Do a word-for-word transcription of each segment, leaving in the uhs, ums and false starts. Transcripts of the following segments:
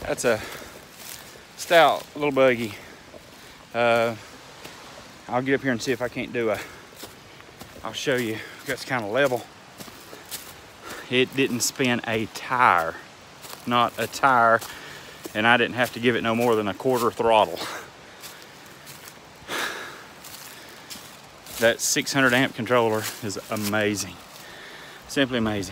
That's a stout little buggy. Uh, I'll get up here and see if I can't do a, I'll show you, that's kind of level. It didn't spin a tire, not a tire, and I didn't have to give it no more than a quarter throttle. That six hundred amp controller is amazing, simply amazing.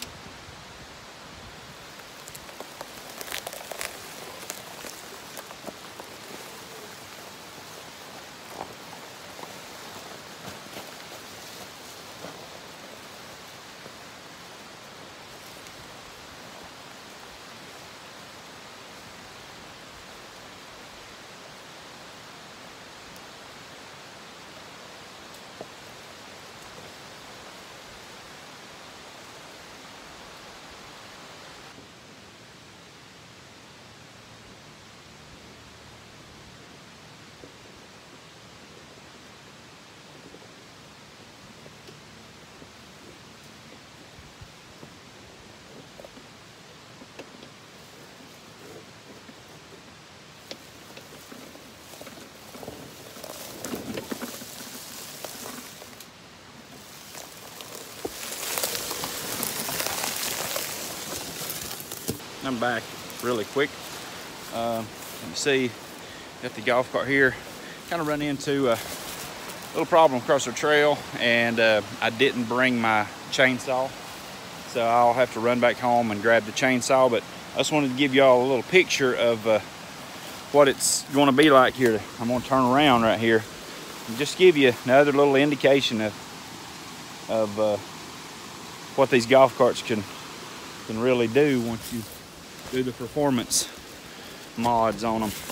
I'm back really quick. Uh, you see, got the golf cart here. Kind of run into a little problem across the trail, and uh, I didn't bring my chainsaw, so I'll have to run back home and grab the chainsaw. But I just wanted to give y'all a little picture of uh, what it's going to be like here. I'm going to turn around right here and just give you another little indication of of uh, what these golf carts can can really do once you do the performance mods on them.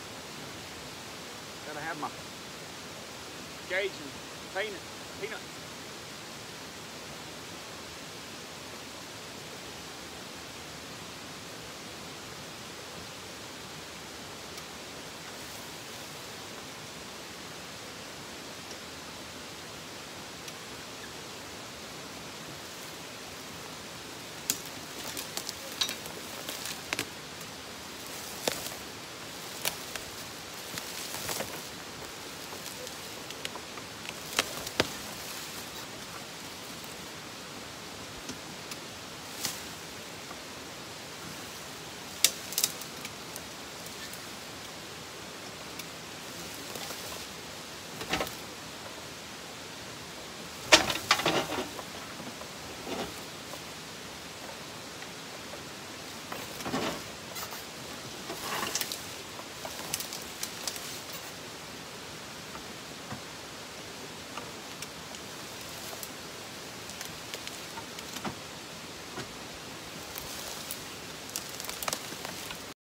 Gotta have my gauge and paint it, peanuts.